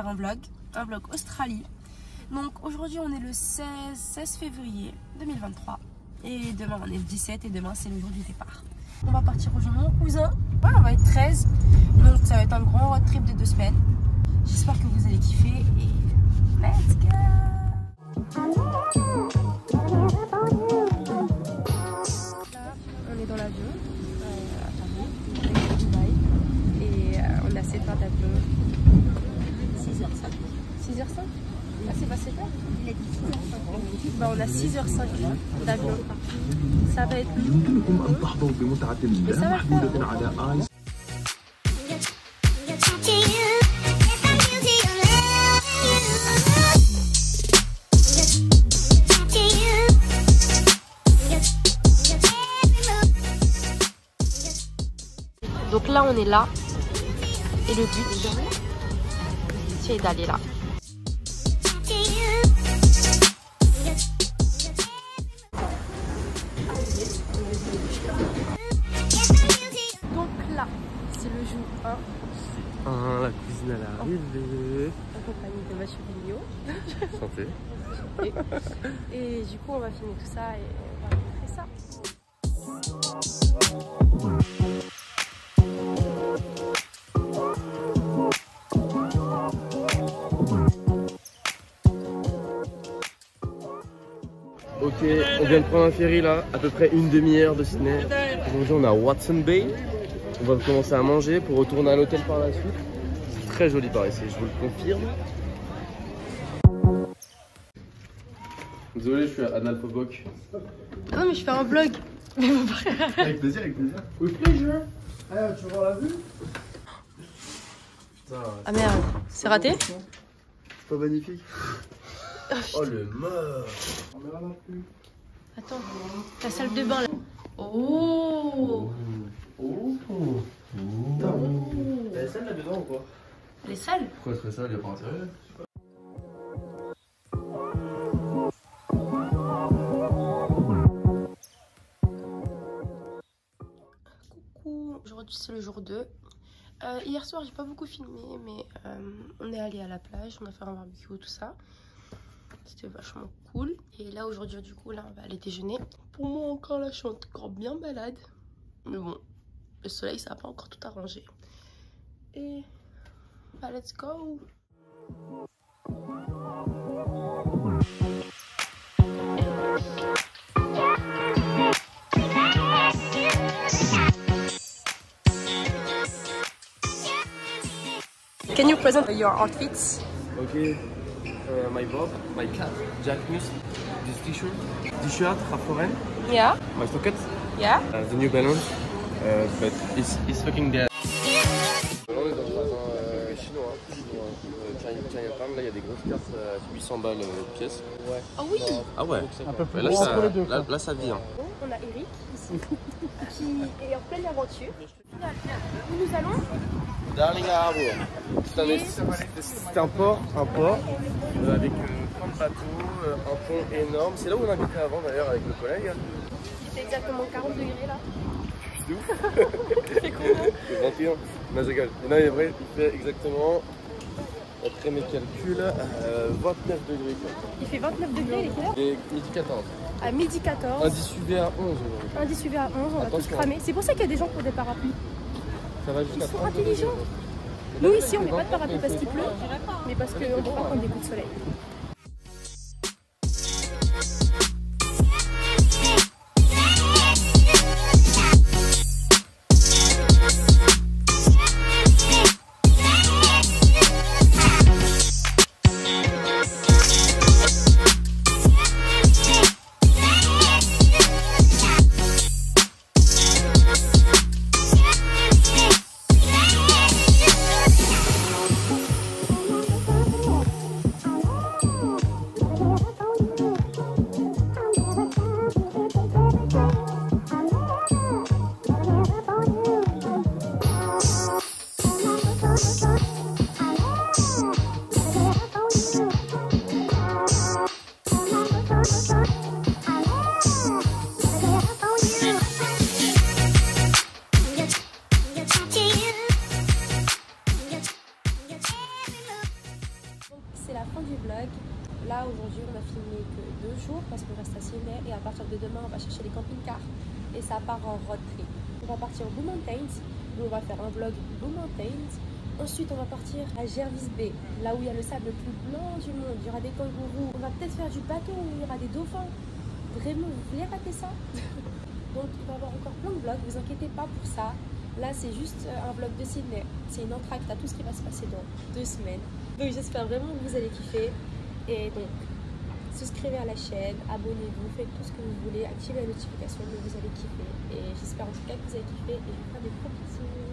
un vlog Australie. Donc aujourd'hui on est le 16 février 2023 et demain on est le 17 et demain c'est le jour du départ. On va partir rejoindre mon cousin, ouais, on va être 13, donc ça va être un grand road trip de 2 semaines. J'espère que vous allez kiffer et let's go! Là on est dans l'avion à Paris, à Dubaï et on a 7 heures d'avion. 6h05. 6h05? Ah, c'est passé tard? Il a dit 6h05. Bah, on a 6h05 d'avion. Ça va être lourd. Mais ça va le faire. Donc là, on est là. Et le but, c'est d'aller là. Donc là, c'est le jour 1. La cuisine elle arrive. En compagnie de Mathieu Vigneault. Santé. Et du coup, on va filmer tout ça et on va montrer ça. Ok, on vient de prendre un ferry là, à peu près une demi-heure de Sydney. Aujourd'hui on est à Watson Bay. On va commencer à manger pour retourner à l'hôtel par la suite. C'est très joli par ici, je vous le confirme. Désolé, je suis analphoboc. Non mais je fais un vlog. Avec plaisir, avec plaisir. Oui, plaisir. Ah, tu veux voir la vue? Putain. Ah merde, c'est raté? C'est pas magnifique? Oh le mort. Attends, la salle de bain là. Oh. Elle est sale là-dedans ou quoi? Elle est sale? Pourquoi elle serait sale? Il n'y a pas intérêt. Coucou, aujourd'hui c'est le jour 2. Hier soir j'ai pas beaucoup filmé mais on est allé à la plage, on a fait un barbecue, tout ça. C'était vachement cool. Et là aujourd'hui du coup là on va aller déjeuner. Pour moi encore là je suis encore bien malade. Mais bon, le soleil ça va pas encore tout arrangé. Et bah let's go. Can you present your outfits? Okay, my Bob, my cat, Jack Muse, this t-shirt, Ralph Lauren, Yeah. my socket, Yeah. The New Balance, but it's fucking dead. Là on est dans un magasin chinois, Chinatown, là il y a des grosses cartes à 800 balles pièce. Ouais. Ah oui. Ah ouais, un peu plus là, gros ça, entre les deux, là ça vit. Hein. On a Eric ici qui est en pleine aventure. Où nous allons? Darling Harbour. C'est un port avec plein de bateaux, un pont énorme. C'est là où on habitait avant d'ailleurs avec nos collègues. Il fait exactement 40 degrés là. C'est ouf. C'est combien? 21. Non, c'est égal. Non, mais vrai, il fait exactement, après mes calculs, 29 degrés. Quoi. Il fait 29 degrés, il est quelle heure? Et midi 14. À midi 14. Indice UV à 11 aujourd'hui. Indice UV à 11, on a tous Attention. cramé. C'est pour ça qu'il y a des gens qui ont des parapluies. Ça va jusqu'à Ils sont 30 degrés. intelligents. Nous ici on met pas de parapluie parce qu'il pleut, mais parce qu'on ne peut pas prendre des coups de soleil. jours parce qu'on reste à Sydney et à partir de demain on va chercher les camping-cars et ça part en road trip. On va partir au Blue Mountains, où on va faire un vlog Blue Mountains. Ensuite on va partir à Jervis Bay, là où il y a le sable le plus blanc du monde, il y aura des kangourous, on va peut-être faire du bateau où il y aura des dauphins. Vraiment, vous voulez rater ça? Donc il va y avoir encore plein de vlogs, vous inquiétez pas pour ça. Là c'est juste un vlog de Sydney, c'est une entracte à tout ce qui va se passer dans 2 semaines. Donc j'espère vraiment que vous allez kiffer. Et donc souscrivez à la chaîne, abonnez-vous, faites tout ce que vous voulez, activez la notification, mais vous allez kiffer. Et j'espère en tout cas que vous allez kiffer et je vous fais des gros bisous.